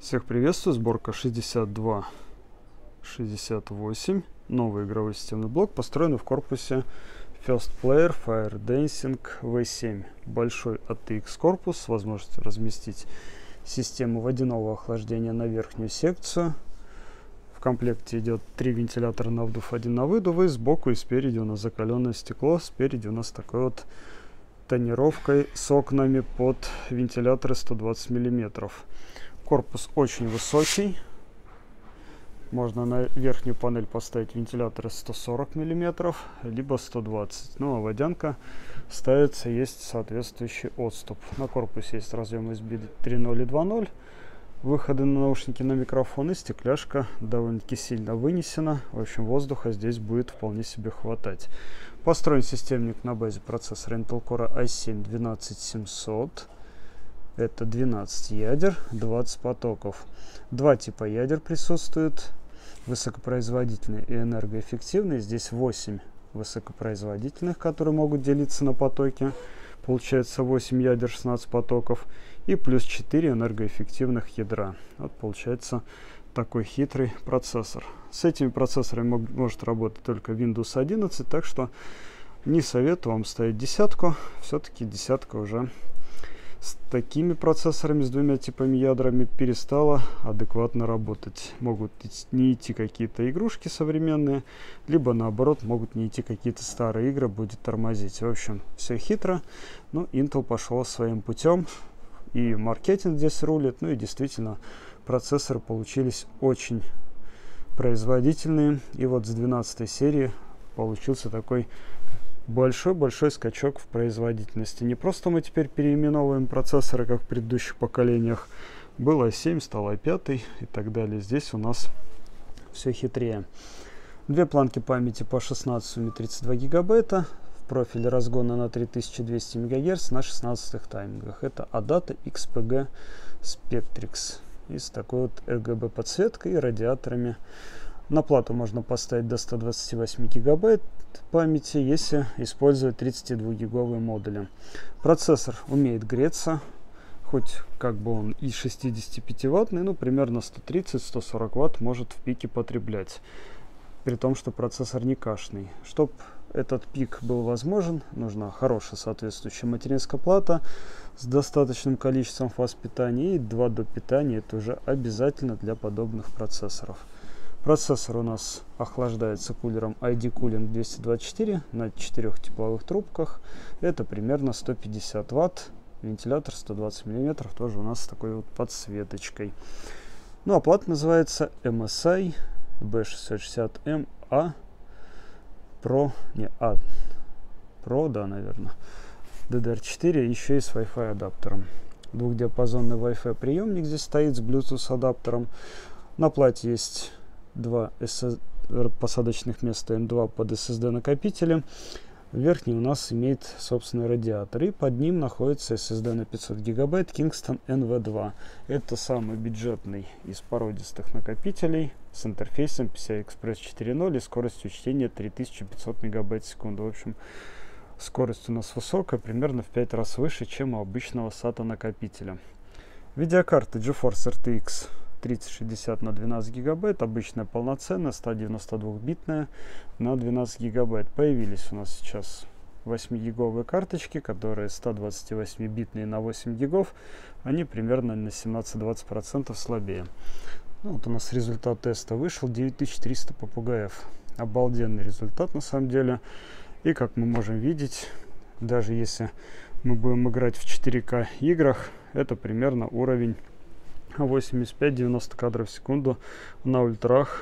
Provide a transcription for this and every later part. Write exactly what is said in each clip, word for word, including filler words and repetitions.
Всех приветствую, сборка шестьдесят два шестьдесят восемь, новый игровой системный блок, построенный в корпусе First Player Fire Dancing ви семь. Большой эй ти экс корпус с возможностью разместить систему водяного охлаждения на верхнюю секцию. В комплекте идет три вентилятора на вдув, один на выдув, и сбоку и спереди у нас закаленное стекло. Спереди у нас такой вот тонировкой с окнами под вентиляторы сто двадцать миллиметров. Корпус очень высокий. Можно на верхнюю панель поставить вентиляторы сто сорок миллиметров, либо сто двадцать. Ну а водянка ставится, есть соответствующий отступ. На корпусе есть разъем ю эс би три ноль и два ноль. Выходы на наушники, на микрофон, и стекляшка довольно-таки сильно вынесена. В общем, воздуха здесь будет вполне себе хватать. Построен системник на базе процессора Intel Core ай семь двенадцать семьсот. Это двенадцать ядер, двадцать потоков. Два типа ядер присутствуют. Высокопроизводительные и энергоэффективные. Здесь восемь высокопроизводительных, которые могут делиться на потоки. Получается восемь ядер, шестнадцать потоков. И плюс четыре энергоэффективных ядра. Вот получается такой хитрый процессор. С этими процессорами мог, может работать только Windows одиннадцать. Так что не советую вам ставить десятку. Все-таки десятка уже с такими процессорами, с двумя типами ядрами, перестала адекватно работать. Могут не идти какие-то игрушки современные, либо наоборот могут не идти какие-то старые игры, будет тормозить. В общем, все хитро. Ну, Intel пошел своим путем. И маркетинг здесь рулит. Ну и действительно, процессоры получились очень производительные. И вот с двенадцатой серии получился такой большой-большой скачок в производительности. Не просто мы теперь переименовываем процессоры, как в предыдущих поколениях. Был ай семь, стал ай пять и так далее. Здесь у нас все хитрее. Две планки памяти по шестнадцать и тридцать два гигабайта. В профиле разгона на три тысячи двести мегагерц на шестнадцатых таймингах. Это Adata икс пи джи Spectrix. И с такой вот эр джи би подсветкой и радиаторами. На плату можно поставить до ста двадцати восьми гигабайт памяти, если использовать тридцатидвухгиговые модули. Процессор умеет греться, хоть как бы он и шестидесятипятиваттный, но примерно сто тридцать — сто сорок ватт может в пике потреблять. При том, что процессор не кашный. Чтобы этот пик был возможен, нужна хорошая соответствующая материнская плата с достаточным количеством фаз питания, и два до питания. Это уже обязательно для подобных процессоров. Процессор у нас охлаждается кулером ай ди Cooling двести двадцать четыре на четырех тепловых трубках. Это примерно сто пятьдесят ватт. Вентилятор сто двадцать миллиметров тоже у нас с такой вот подсветочкой. Ну а плата называется эм эс ай би шестьсот шестьдесят эм а Pro, не А, Pro, да, наверное, ди ди ар четыре, еще и с Wi-Fi адаптером. Двухдиапазонный Wi-Fi приемник здесь стоит с Bluetooth адаптером. На плате есть два посадочных места эм два под эс эс ди накопители. Верхний у нас имеет собственный радиатор, и под ним находится эс эс ди на пятьсот гигабайт Kingston эн ви два. Это самый бюджетный из породистых накопителей с интерфейсом пи си ай Express четыре ноль и скоростью чтения три тысячи пятьсот мегабайт в секунду. В общем, скорость у нас высокая, примерно в пять раз выше, чем у обычного сата накопителя. Видеокарта GeForce эр ти экс тридцать шестьдесят на двенадцать гигабайт, обычная полноценная, сто девяносто двухбитная на двенадцать гигабайт. Появились у нас сейчас восьмигиговые карточки, которые сто двадцативосьмибитные на восемь гигов, они примерно на семнадцать-двадцать процентов слабее. Ну, вот у нас результат теста вышел, девять тысяч триста попугаев. Обалденный результат на самом деле. И как мы можем видеть, даже если мы будем играть в четыре ка играх, это примерно уровень восемьдесят пять — девяносто кадров в секунду на ультрах.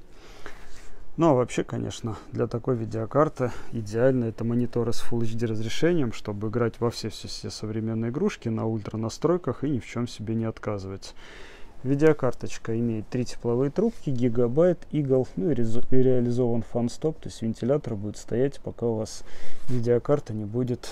Ну а вообще, конечно, для такой видеокарты идеально это мониторы с Full эйч ди разрешением, чтобы играть во все-все-все современные игрушки на ультра настройках и ни в чем себе не отказывать. Видеокарточка имеет три тепловые трубки, гигабайт, игл, ну и, и реализован фан-стоп, то есть вентилятор будет стоять, пока у вас видеокарта не будет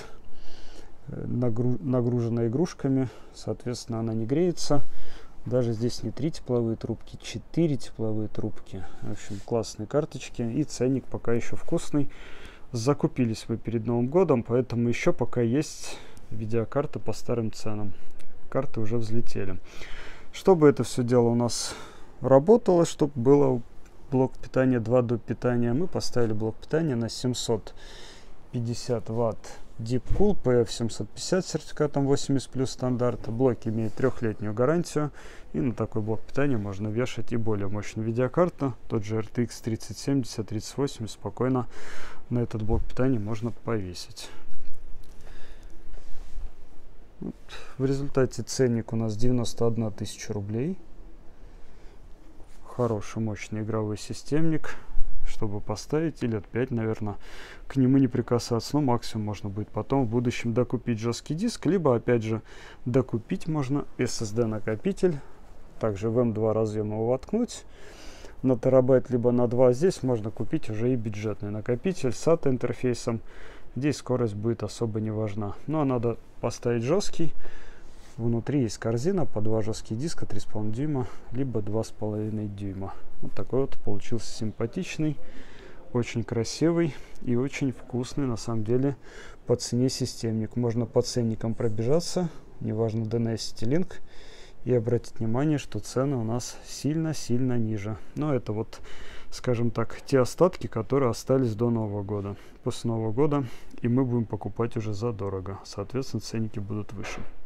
нагру нагружена игрушками, соответственно она не греется. Даже здесь не три тепловые трубки, четыре тепловые трубки. В общем, классные карточки. И ценник пока еще вкусный. Закупились мы перед Новым годом, поэтому еще пока есть видеокарты по старым ценам. Карты уже взлетели. Чтобы это все дело у нас работало, чтобы было блок питания два до питания, мы поставили блок питания на семьсот пятьдесят ватт Deepcool пи эф семьсот пятьдесят с сертификатом восемьдесят плюс стандарта. Блок имеет трехлетнюю гарантию, и на такой блок питания можно вешать и более мощную видеокарту. Тот же эр ти экс тридцать семьдесят, тридцать восемьдесят спокойно на этот блок питания можно повесить. Вот. В результате ценник у нас девяносто одна тысяча рублей. Хороший мощный игровой системник, чтобы поставить, и лет пять, наверное, к нему не прикасаться. Но максимум можно будет потом в будущем докупить жесткий диск, либо опять же докупить можно эс эс ди накопитель, также в эм два разъем его воткнуть на терабайт, либо на два. Здесь можно купить уже и бюджетный накопитель с эй ди интерфейсом. Здесь скорость будет особо не важна. Но надо поставить жесткий. Внутри есть корзина по два жесткие диска три с половиной дюйма, либо два с половиной дюйма. Вот такой вот получился симпатичный, очень красивый и очень вкусный на самом деле по цене системник. Можно по ценникам пробежаться, неважно ди эн эс City-Link, и обратить внимание, что цены у нас сильно-сильно ниже. Но это вот, скажем так, те остатки, которые остались до Нового года. После Нового года и мы будем покупать уже задорого. Соответственно, ценники будут выше.